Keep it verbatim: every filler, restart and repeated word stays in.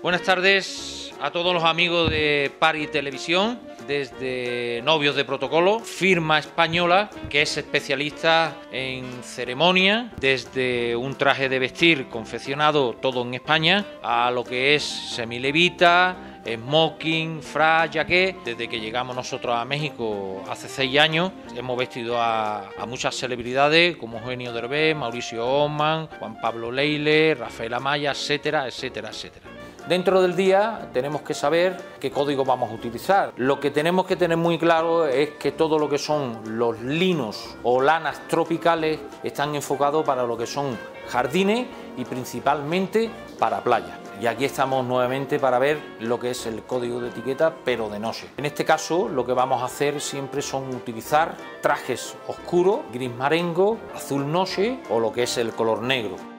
Buenas tardes a todos los amigos de Pari Televisión, desde Novios de Protocolo, firma española que es especialista en ceremonia, desde un traje de vestir confeccionado todo en España, a lo que es semilevita, smoking, frac, jaqué. Desde que llegamos nosotros a México hace seis años, hemos vestido a, a muchas celebridades como Eugenio Derbez, Mauricio Ockman, Juan Pablo Leile, Rafael Amaya, etcétera, etcétera, etcétera. Dentro del día tenemos que saber qué código vamos a utilizar. Lo que tenemos que tener muy claro es que todo lo que son los linos o lanas tropicales están enfocados para lo que son jardines y principalmente para playas. Y aquí estamos nuevamente para ver lo que es el código de etiqueta, pero de noche. En este caso lo que vamos a hacer siempre son utilizar trajes oscuros, gris marengo, azul noche o lo que es el color negro.